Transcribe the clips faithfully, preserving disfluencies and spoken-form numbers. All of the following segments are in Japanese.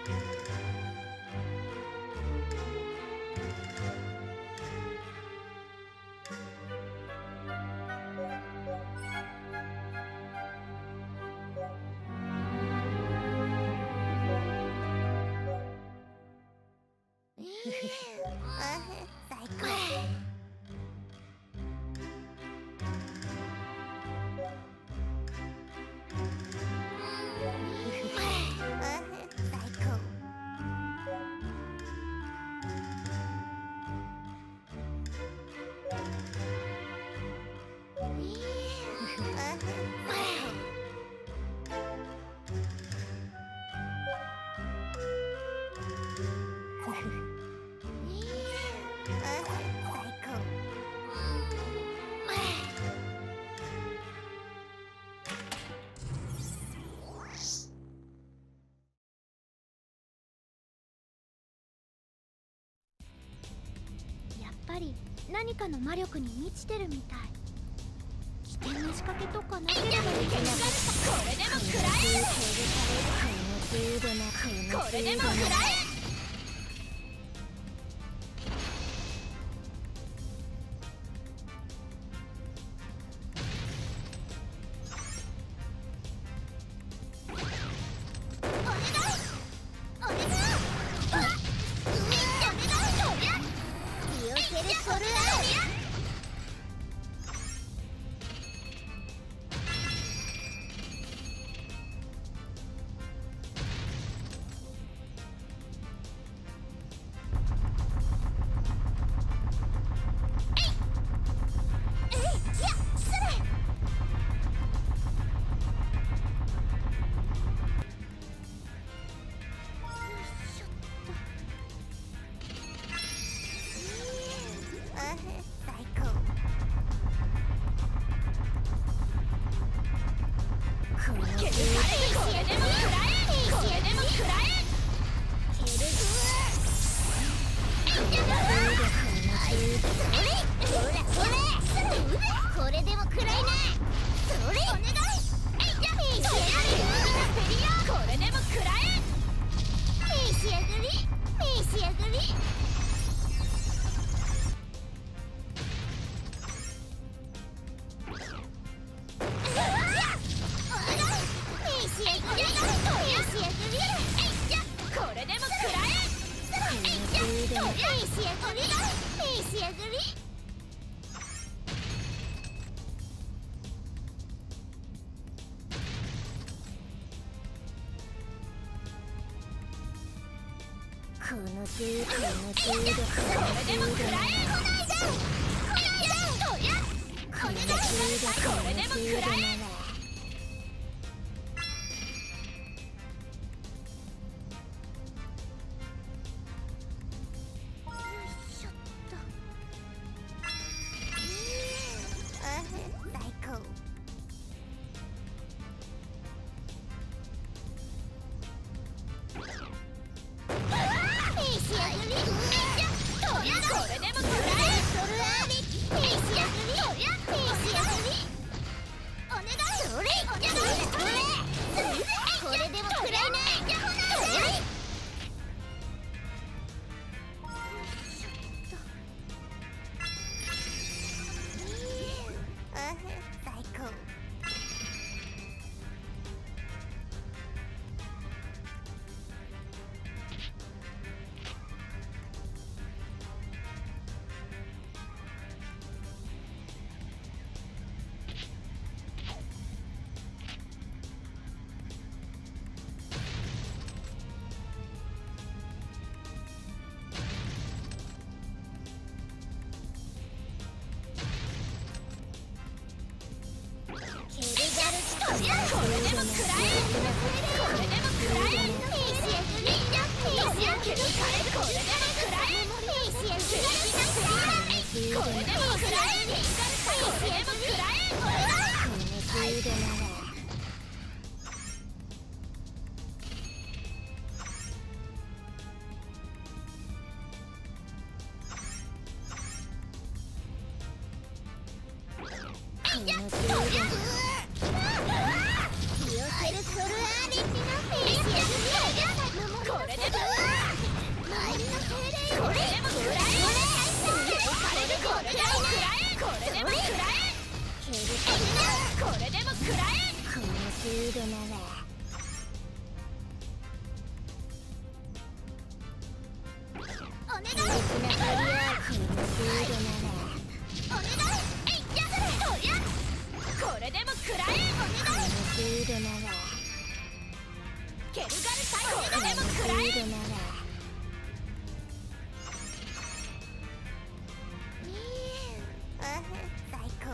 最高。 やっぱり何かの魔力に満ちてるみたい。危険な仕掛けとかなければいけない。これでも食らえ。これでも食らえ。 この程度の程度これでも食らえ。来ないで。こりゃこれでこれでも食らえ。お願い。 程度ならお願い。強烈なハリアーこの程度ならお願い。えいやそりゃこれでも食らえ。お願い。この程度ならケルガルサイこれでも食らえ。この程度なら最高。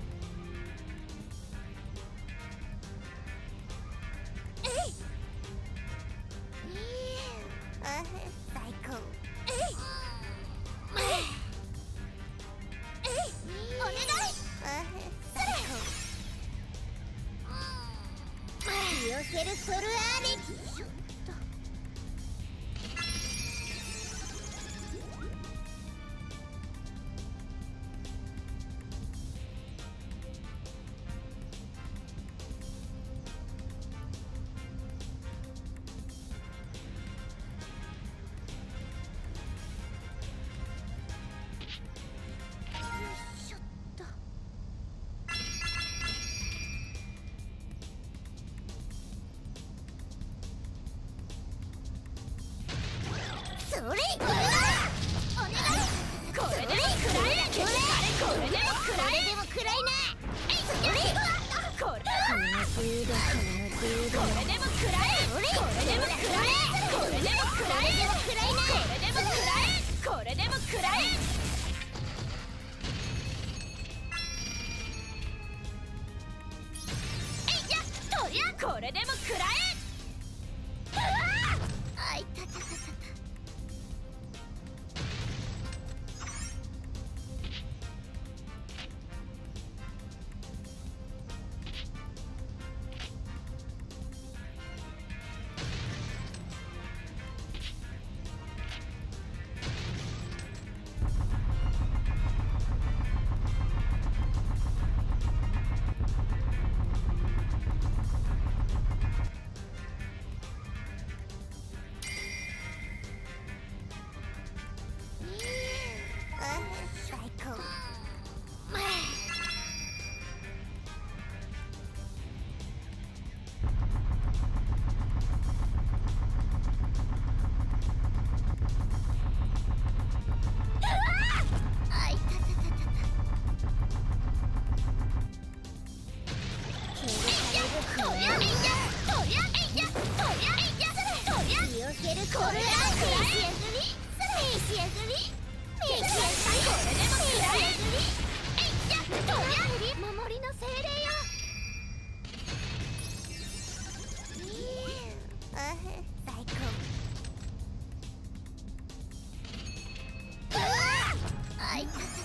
えい最高。えいえいお願い。最高。リオセルソルアーレ。それお願い。これでも食らえ。これでも食らえ。でも食らいな。それこれこの程度この程度これでも食らえ。これでも食らえ。これでも食らえ。これでも食らえ。これでも食らえ。えいやとりゃこれでも食らえ。あいたたたたた。最高。あいたたたたた。ケルカルブとりゃえいやとりゃえいやとりゃえいやとりゃリオセルソルアーレ。召し上がり召し上がり。これでも食らえ。えいやとりゃ守りの精霊よ。最高。あいたたたたた。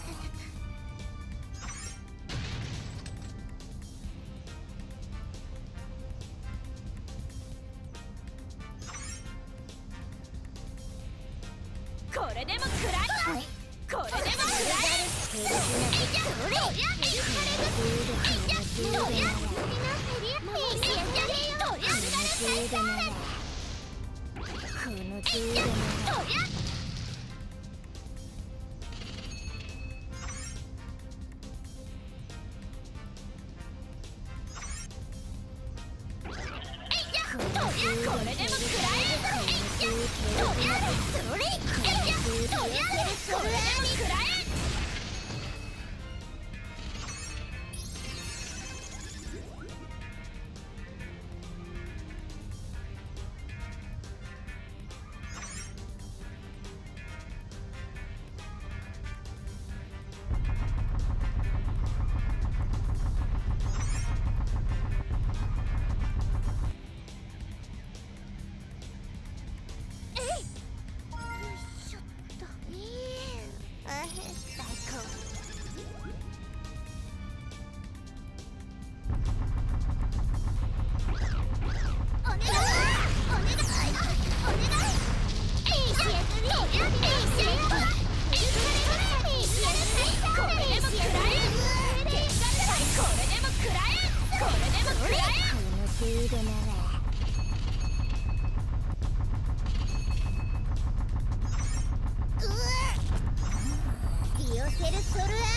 これでも食らえ。これでも食らえ。えいやそれやえいやとりゃ召し上がり。とりゃこの程度ならとりゃこれでも食らえ。えいやとりゃこれでも食らえ。えいやとりゃそれえいやとりゃこれでも食らえ。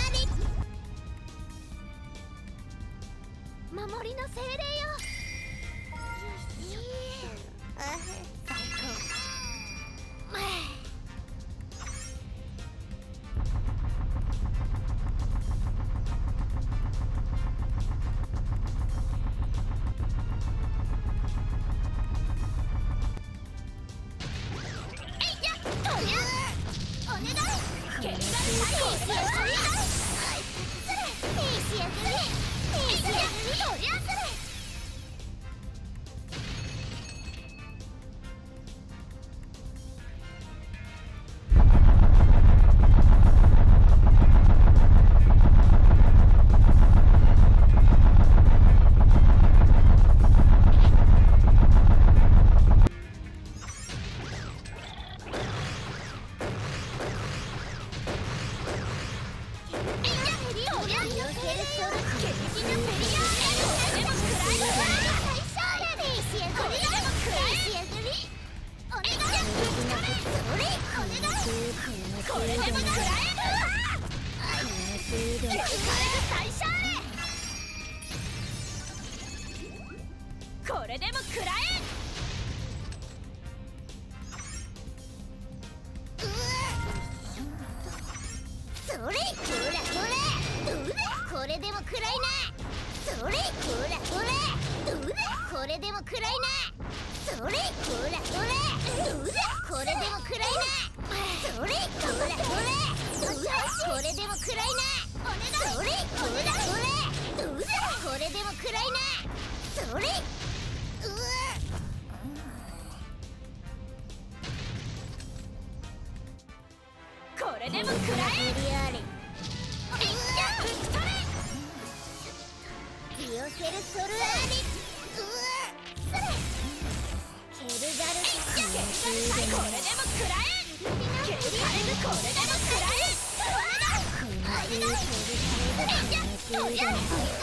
守りの精霊よ。 これでも食らえ。それほらほらどうだこれでも食らいな。それほらほらどうだこれでも食らいな。それほらほらどうだこれでも食らいな。それほらほらどうだこれでも食らいな。それほらほらどうだこれでも食らいな。それうわこれでも食らえ。ディオセルソルアーリうわそれケルガルケルガルこれでも食らえ。ケルガルこれでも食らえ。これだこれだケルガル